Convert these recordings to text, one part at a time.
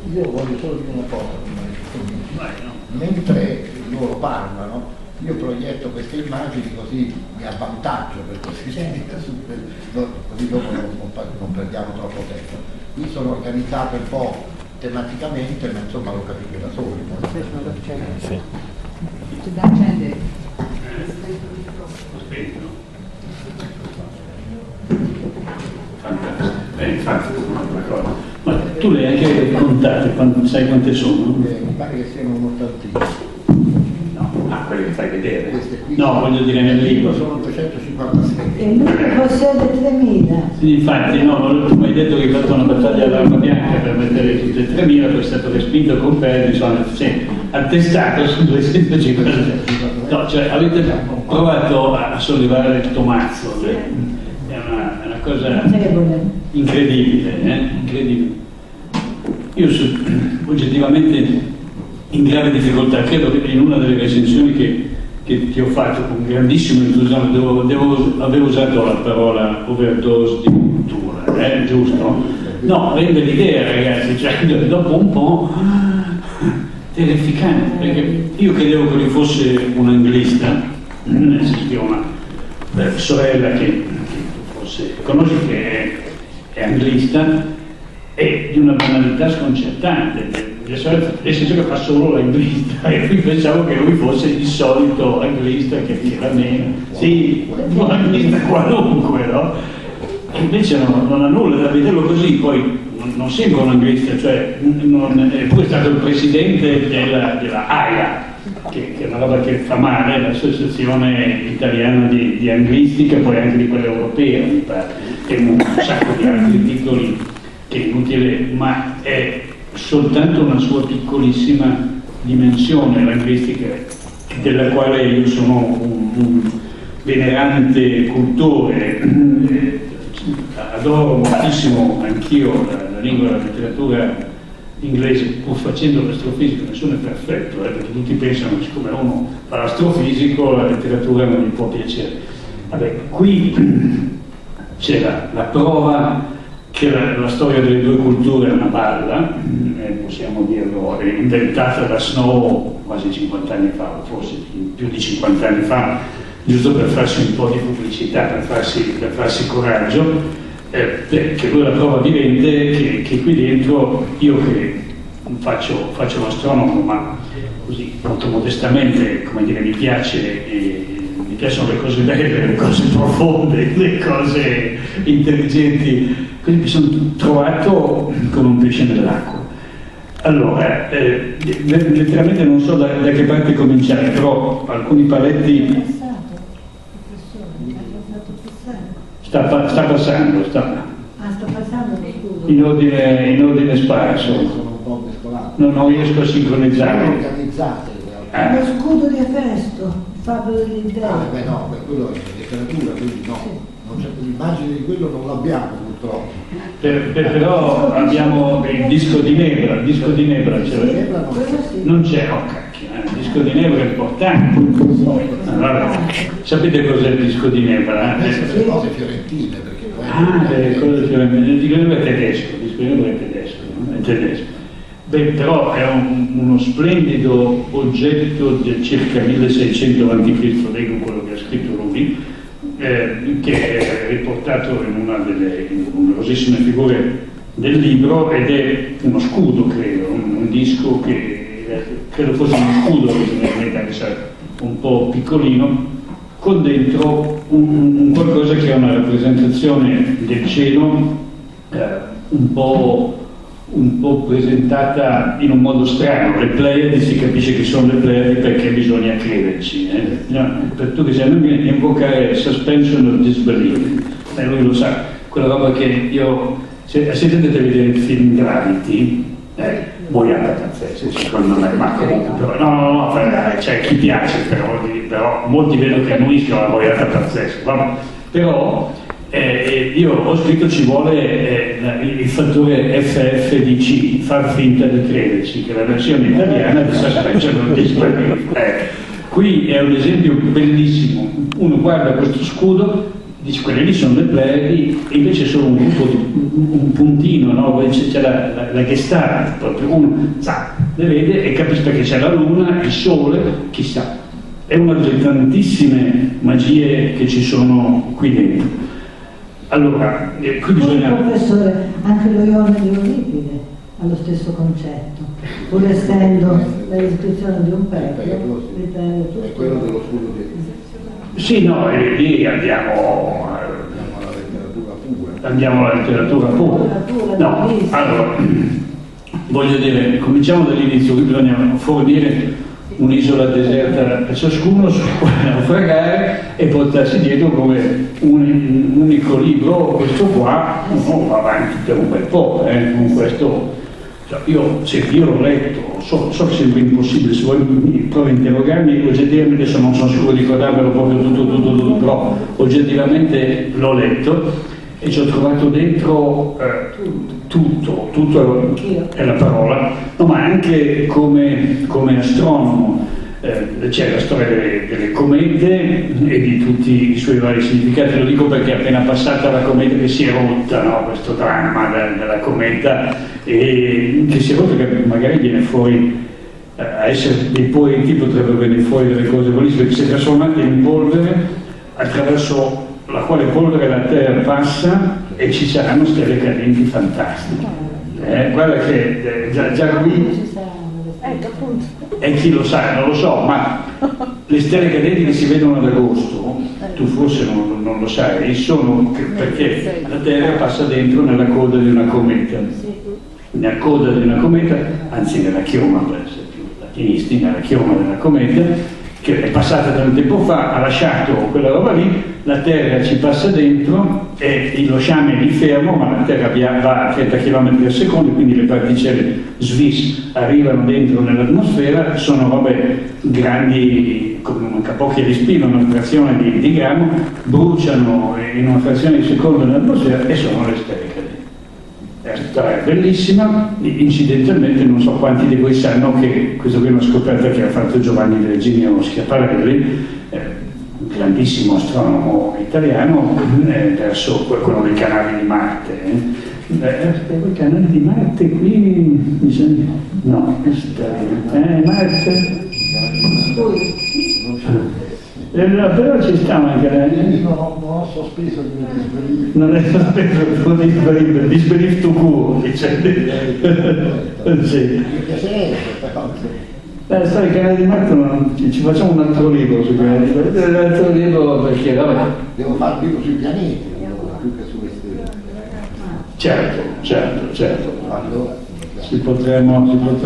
Io voglio solo dire una cosa, mentre loro parlano, io proietto queste immagini così mi avvantaggio, per così dire, così dopo non perdiamo troppo tempo. Qui sono organizzato un po' tematicamente, ma insomma lo capite da soli. Sì. C'è da accendere. Infatti, ma tu le hai anche contate, sai quante sono? Mi pare che siano un'ottantina. No, quelle che fai vedere. Qui no, voglio dire nel libro. Sono 356. E lui possiede 3000. Infatti, no, tu mi hai detto che hai fatto una battaglia all'arma bianca per mettere tutte e 3000, poi è stato respinto con Perdi, insomma, sì, attestato su 250. No, cioè avete provato a sollevare il tomazzo, è una cosa incredibile, incredibile. Io sono oggettivamente in grave difficoltà, credo che in una delle recensioni che ti ho fatto con grandissimo entusiasmo avevo usato la parola overdose di cultura, giusto? No, rende l'idea, ragazzi, cioè dopo un po' terrificante, perché io credevo che lui fosse un anglista, nel senso che ho una sorella che forse conosci che è anglista, e di una banalità sconcertante, nel senso che fa solo l'anglista, e qui pensavo che lui fosse il solito anglista che tira meno, sì, un anglista qualunque, no? E invece non ha nulla, da vederlo così, poi non sembra un anglista, cioè poi è stato il presidente della AIA, che è una roba che fa male, l'associazione italiana di anglistica, poi anche di quella europea, mi pare, e un sacco di altri titoli che è inutile, ma è soltanto una sua piccolissima dimensione l'anglistica, della quale io sono un venerante cultore, adoro moltissimo anch'io la lingua e la letteratura inglese, pur facendo l'astrofisico. Nessuno è perfetto, perché tutti pensano che siccome uno fa l'astrofisico la letteratura non gli può piacere. Vabbè, qui c'era la prova che la storia delle due culture è una balla, possiamo dirlo, è inventata da Snow quasi 50 anni fa, o forse più di 50 anni fa, giusto per farsi un po' di pubblicità, per farsi coraggio, perché lui è la prova vivente che qui dentro, io che faccio l'astronomo, ma così molto modestamente, come dire, mi piacciono le cose belle, le cose profonde, le cose intelligenti, quindi mi sono trovato come un pesce nell'acqua. Allora, letteralmente non so da che parte cominciare, però alcuni paletti sta passando, sta passando, scusa. In ordine sparso. Sono un po' mescolati. Non riesco a sincronizzare. Sono organizzate. Lo scudo di Efesto, Fabio dell'Intero. Beh no, quello è letteratura, quindi no. Sì. L'immagine di quello non l'abbiamo purtroppo. Però abbiamo il disco di Nebra, non c'è, oh cacchio, il disco di Nebra è importante. Allora, sapete cos'è il disco di Nebra? Le cose fiorentine, perché le cose fiorentine, il disco di Nebra è tedesco, è tedesco. Beh, però è uno splendido oggetto del circa 1600 a.C., leggo quello che ha scritto lui, che è riportato in una delle numerosissime figure del libro, ed è uno scudo, credo, un disco che credo fosse uno scudo, originalmente, anche se un po' piccolino, con dentro un qualcosa che è una rappresentazione del cielo un po' presentata in un modo strano. Le Pleiadi, si capisce che sono le Pleiadi perché bisogna crederci, per tu che sei, non viene a invocare suspension of disbelief, lui lo sa, quella roba che io, se andate a vedere il film Gravity, boiata pazzesca secondo me, ma comunque no, c'è chi piace, però molti vedo che annuiscono la boiata pazzesca, però io ho scritto ci vuole il fattore FFDC, far finta di crederci, che è la versione italiana di suspension of disbelief. Qui è un esempio bellissimo, uno guarda questo scudo, dice quelle lì sono le Pleiadi, e invece sono un gruppo un puntino, no? C'è la Gestalt, proprio uno le vede e capisce perché c'è la luna, il sole, chissà. È una delle tantissime magie che ci sono qui dentro. Allora, qui bisogna... Professore, anche lo Ione di Euripide ha lo stesso concetto, pur essendo la descrizione di un pecoro, è quello dello scudo di... Sì, no, e lì andiamo alla letteratura pura. No, allora, voglio dire, cominciamo dall'inizio, qui bisogna fornire un'isola deserta a ciascuno su cui naufragare e portarsi dietro come un unico libro, questo qua, uno va avanti per un bel po', con questo, cioè, io l'ho letto, so che sembra impossibile, se vuoi provi a interrogarmi, oggettivamente adesso non sono sicuro di ricordarmelo proprio tutto, però oggettivamente l'ho letto e ci ho trovato dentro tutto è la parola, no, ma anche come astronomo. C'è la storia delle comete e di tutti i suoi vari significati. Lo dico perché è appena passata la cometa che si è rotta, no? Questo dramma della cometa, e che si è rotta, che magari viene fuori, a essere dei poeti potrebbero venire fuori delle cose bellissime, perché si è trasformata in polvere attraverso la quale polvere la Terra passa e ci saranno stelle cadenti fantastiche. Guarda che già qui, e chi lo sa, non lo so, ma le stelle cadenti che si vedono ad agosto, tu forse non lo sai, sono perché la Terra passa dentro nella coda di una cometa. Nella coda di una cometa, anzi nella chioma, per essere più latinisti, nella chioma della cometa, che è passata da un tempo fa, ha lasciato quella roba lì, la Terra ci passa dentro e lo sciame è lì fermo, ma la Terra va a 30 km al secondo, quindi le particelle SWIS arrivano dentro nell'atmosfera, sono robe grandi, come un capocchia di spino, una frazione di grammo, bruciano in una frazione di secondo nell'atmosfera e sono le stelle cadenti. È una storia bellissima, incidentalmente non so quanti di voi sanno che questa qui è una scoperta che ha fatto Giovanni Virginio Schiaparelli, un grandissimo astronomo italiano, verso quello dei canali di Marte. I canali di Marte qui bisogna... no, Marte... però ci sta anche non ho sospeso il non è sospeso il disbelief to cure, dice. Sì. Sai, i canali di Marte ci facciamo un altro libro su canali di Marte, un altro libro perché devo fare un libro sui pianeti più che sulle stelle. Certo. Allora, si potremmo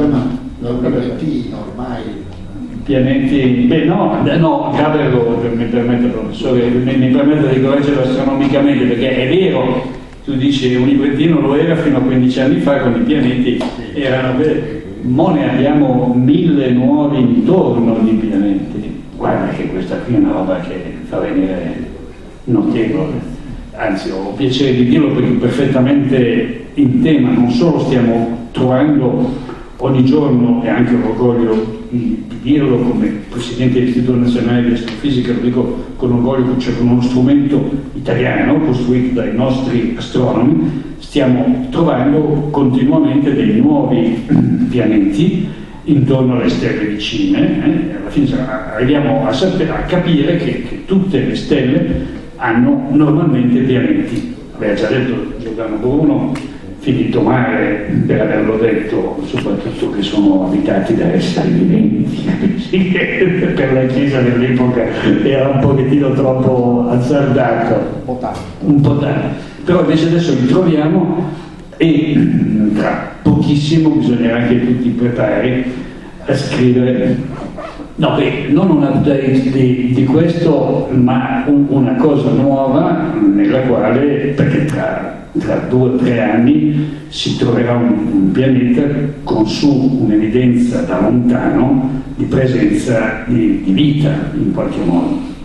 ormai pianeti, Gaber mi permette, professore, mi permette di correggerlo astronomicamente, perché è vero, tu dici un librettino lo era fino a 15 anni fa, quando i pianeti erano veri, mo ne abbiamo 1000 nuovi intorno di pianeti. Guarda che questa qui è una roba che fa venire notevole, anzi ho piacere di dirlo perché è perfettamente in tema, non solo stiamo trovando ogni giorno, e anche orgoglio di dirlo come Presidente dell'Istituto Nazionale di Astrofisica, lo dico con orgoglio, cioè con uno strumento italiano costruito dai nostri astronomi, stiamo trovando continuamente dei nuovi pianeti intorno alle stelle vicine. Alla fine arriviamo a capire che tutte le stelle hanno normalmente pianeti. Aveva già detto Giordano Bruno, finito male per averlo detto, soprattutto che sono abitati da esseri viventi. Per la Chiesa dell'epoca era un pochettino troppo azzardato, un po' tanto. Però invece adesso li troviamo e tra pochissimo bisognerà anche tutti preparare a scrivere, non un update di questo, ma una cosa nuova nella quale, perché tra 2 o 3 anni si troverà un pianeta con su un'evidenza da lontano di presenza di vita in qualche modo.